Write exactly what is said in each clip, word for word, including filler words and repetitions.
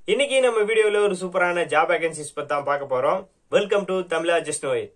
இன்னைக்கு நம்ம வீடியோல ஒரு சூப்பரான ஜாப் வேகன்சிஸ் பத்தி தான் பார்க்க போறோம். Welcome to Tamizha just know it.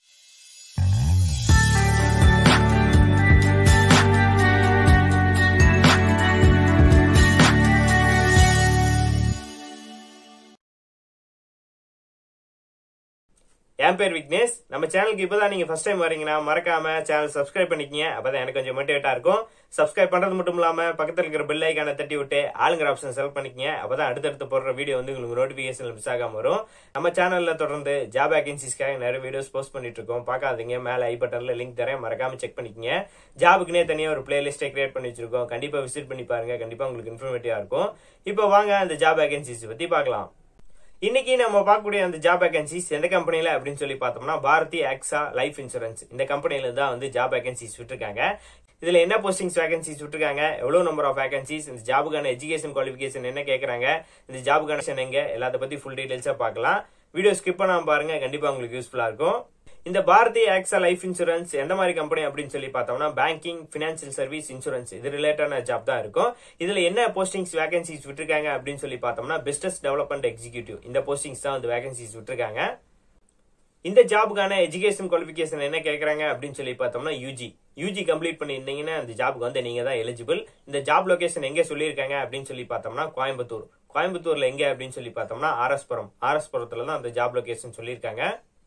என் பேர் விக்னேஷ். நம்ம சேனலுக்கு இப்பதான் நீங்க ஃபர்ஸ்ட் டைம் வரீங்கன்னா மறக்காம சேனல் சப்ஸ்கிரைப் பண்ணிக்கங்க. அப்பதான் எனக்கு கொஞ்சம் மோட்டிவேட்டா இருக்கும். சப்ஸ்கிரைப் பண்றது மட்டும் இல்லாம பக்கத்துல இருக்கிற பெல் ஐகானை தட்டி விட்டு ஆளுங்கிற ஆப்ஷன் செலக்ட் பண்ணிக்கங்க. அப்பதான் அடுத்தடுத்து போடுற வீடியோ வந்து உங்களுக்கு நோட்டிபிகேஷன் மிஸ் ஆகாம வரும். நம்ம சேனல்ல தொடர்ந்து ஜாப் வேகன்சிஸ்க்காக நிறைய வீடியோஸ் போஸ்ட் பண்ணிட்டு இருக்கோம். பார்க்காதீங்க, மேல ஐ பட்டன்ல லிங்க் தரேன், மறக்காம செக் பண்ணிக்கங்க. ஜாபுக்குனே தனியா ஒரு பிளேலிஸ்டை கிரியேட் பண்ணி வச்சிருக்கோம். கண்டிப்பா விசிட் பண்ணி பாருங்க. கண்டிப்பா உங்களுக்கு இன்ஃபர்மேட்டிவா இருக்கும். இப்போ வாங்க அந்த ஜாப் வேகன்சிஸ் பத்தி பார்க்கலாம். இன்னைக்கு நம்ம பார்க்கக்கூடிய அந்த ஜாப் வேகன்சிஸ் எந்த கம்பெனில அப்படின்னு சொல்லி பார்த்தோம்னா பாரதி ஆக்ஸா லைஃப் இன்சூரன்ஸ் இந்த கம்பெனில தான் வந்து ஜாப் வேகன்சிஸ் விட்டுருக்காங்க. இதுல என்ன போஸ்டிங்ஸ் வேகன்சிஸ் விட்டுருக்காங்க, எவ்வளவு நம்பர் ஆஃப் வேகன்சிஸ், இந்த ஜாபுக்கான எஜுகேஷன் குவாலிஃபிகேஷன் என்ன கேட்கறாங்க, இந்த ஜாபுக்கான எங்க, எல்லாத்த பத்தி ஃபுல் டீடைல்ஸா பார்க்கலாம். வீடியோ ஸ்கிப் பண்ணாம பாருங்க, கண்டிப்பா உங்களுக்கு யூஸ்ஃபுல்லா இருக்கும். இந்த பாரதி ஆக்ஸா லைஃப் இன்சூரன்ஸ் எந்த மாதிரி கம்பெனி அப்படின்னு சொல்லி பார்த்தோம்னா பேங்கிங், பினான்சியல் சர்வீஸ், இன்சூரன்ஸ் இது ரிலேட்டடான ஜாப் தான் இருக்கும். இதுல என்ன போஸ்டிங்ஸ் வேகன்சிஸ் விட்டுருக்காங்க அப்படின்னு சொல்லி பார்த்தோம்னா பிசினஸ் டெவலப்மெண்ட் எக்ஸிக்யூட்டிவ் இந்த போஸ்டிங்ஸ் தான் வந்து வேகன்சிஸ் விட்டுருக்காங்க. இந்த ஜாபுக்கான எஜுகேஷன் குவாலிஃபிகேஷன் என்ன கேட்கறாங்க அப்படின்னு சொல்லி பார்த்தோம்னா யூஜி யூஜி கம்ப்ளீட் பண்ணியிருந்தீங்கன்னா அந்த ஜாபுக்கு வந்து நீங்க தான் எலிஜிபிள். இந்த ஜாப் லொகேஷன் எங்க சொல்லியிருக்காங்க அப்படின்னு சொல்லி பார்த்தோம்னா கோயம்புத்தூர். கோயம்புத்தூர்ல எங்க அப்படின்னு சொல்லி பார்த்தோம்னா ஆர்எஸ்புரம். ஆர்எஸ்புரத்துல தான் அந்த ஜாப் லொகேஷன் சொல்லியிருக்காங்க.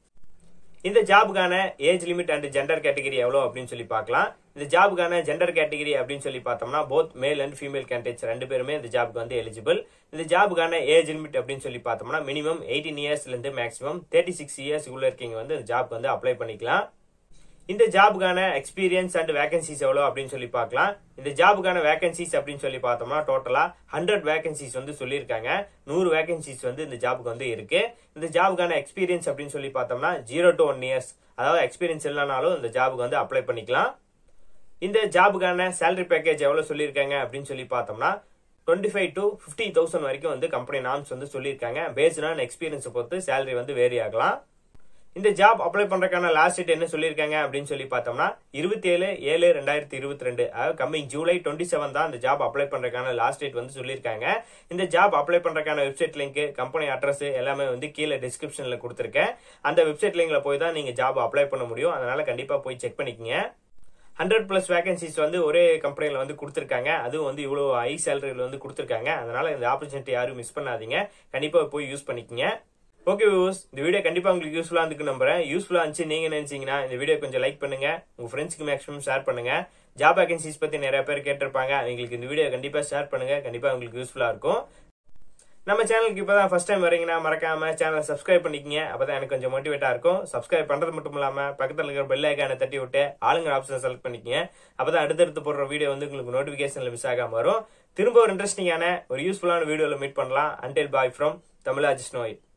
இந்த ஜாபுக்கான age limit and gender category எவ்வளவு அப்படின்னு சொல்லி பார்க்கலாம். இந்த ஜாபுக்கான ஜெண்டர் கேட்டகரி அப்படின்னு சொல்லி பார்த்தோம்னா both male and female candidates ரெண்டு பேருமே இந்த ஜாபுக்கு வந்து எலிஜிபிள். இந்த ஜாபுக்கான ஏஜ் லிமிட் அப்படின்னு சொல்லி பார்த்தோம்னா மினிமம் எயிட்டீன் இயர்ஸ்ல இருந்து மேக்ஸிமம் தேர்ட்டி சிக்ஸ் இயர்ஸ் உள்ள இருக்கீங்க வந்து இந்த ஜாப் வந்து அப்ளை பண்ணிக்கலாம். இந்த ஜாபுக்கான எக்ஸ்பீரியன்ஸ் அண்ட் வேகன்சிஸ் எவ்வளவு அப்படின்னு சொல்லி பார்க்கலாம். இந்த ஜாபுக்கான வேகன்சிஸ் அப்படின்னு சொல்லி பார்த்தோம்னா டோட்டலா ஹண்ட்ரட் வேகன்சிஸ் வந்து சொல்லியிருக்காங்க. நூறு வேகன்சிஸ் வந்து இந்த ஜாபுக்கு வந்து இருக்கு. இந்த ஜாபுக்கான எக்ஸ்பீரியன்ஸ் அப்படின்னு சொல்லி பார்த்தோம்னா ஜீரோ டு ஒன் இயர்ஸ் அதாவது எக்ஸ்பீரியன்ஸ் இல்லைனாலும் இந்த ஜாபுக்கு வந்து அப்ளை பண்ணிக்கலாம். இந்த ஜாபுக்கான சேலரி பேக்கேஜ் எவ்வளவு சொல்லியிருக்காங்க அப்படின்னு சொல்லி பார்த்தோம்னா twenty five to fifty thousand வரைக்கும் வந்து கம்பெனி நார்ம்ஸ் வந்து சொல்லியிருக்காங்க. பேஸ்ட் ஆன் எக்ஸ்பீரியன்ஸ் பொறுத்து சேலரி வந்து வேரி ஆகலாம். இந்த ஜாப் அப்ளை பண்றதுக்கான லாஸ்ட் டேட் என்ன சொல்லியிருக்காங்க அப்படின்னு சொல்லி பார்த்தோம்னா இருபத்தி ஏழு ஏழு ரெண்டாயிரத்தி இருபத்தி ரெண்டு அதாவது கம்மிங் ஜூலை டுவெண்ட்டி செவன் தான் இந்த ஜாப் அப்ளை பண்றதுக்கான லாஸ்ட் டேட் வந்து சொல்லியிருக்காங்க. இந்த ஜாப் அப்ளை பண்றதுக்கான வெப்சைட் லிங்க், கம்பெனி அட்ரஸ் எல்லாமே வந்து கீழே டிஸ்கிரிப்ஷன்ல கொடுத்துருக்கேன். அந்த வெப்சைட் லிங்க்ல போய் தான் நீங்க ஜாப் அப்ளை பண்ண முடியும். அதனால கண்டிப்பா போய் செக் பண்ணிக்கங்க. ஹண்ட்ரட் பிளஸ் வேகன்சிஸ் வந்து ஒரே கம்பெனில வந்து கொடுத்துருக்காங்க. அதுவும் வந்து இவ்வளவு ஹை சேலரியில வந்து கொடுத்துருக்காங்க. அதனால இந்த ஆப்பர்ச்சுனிட்டி யாரும் மிஸ் பண்ணாதீங்க. கண்டிப்பா போய் யூஸ் பண்ணிக்கங்க. ஓகே வியூவர்ஸ், இந்த வீடியோ கண்டிப்பா உங்களுக்கு யூஸ்ஃபுல்லா இருக்கு நம்புறேன். யூஸ்ஃபுல்லா இருந்துச்சு நீங்க நினைச்சீங்கன்னா இந்த வீடியோ கொஞ்சம் லைக் பண்ணுங்க, உங்க ஃப்ரெண்ட்ஸ்க்கு மேக்ஸிமம் ஷேர் பண்ணுங்க. ஜாப் வேகன்சிஸ் பத்தி நிறைய பேர் கேட்டிருப்பாங்க, அவங்களுக்கு இந்த வீடியோ கண்டிப்பா ஷேர் பண்ணுங்க. கண்டிப்பா உங்களுக்கு யூஸ்ஃபுல்லா இருக்கும். நம்ம சேனலுக்கு இப்பதான் ஃபர்ஸ்ட் டைம் வரீங்கன்னா மறக்காம சேனலை சப்ஸ்கிரைப் பண்ணிக்கங்க. அப்பதான் எனக்கு கொஞ்சம் மோட்டிவேட்டா இருக்கும். சப்ஸ்கிரைப் பண்றது மட்டும் இல்லாம பக்கத்துல இருக்கிற பெல் ஐகானை தட்டி விட்டு ஆளுங்கிற ஆப்ஷன் செலக்ட் பண்ணிக்கங்க. அப்பதான் அடுத்தடுத்து போடுற வீடியோ வந்து உங்களுக்கு நோட்டிபிகேஷன்ல மிஸ் ஆகாம வரும். திரும்ப ஒரு இன்ட்ரெஸ்டிங்கான ஒரு யூஸ்ஃபுல்லான வீடியோல மீட் பண்ணலாம். Until bye from Tamizha just know it.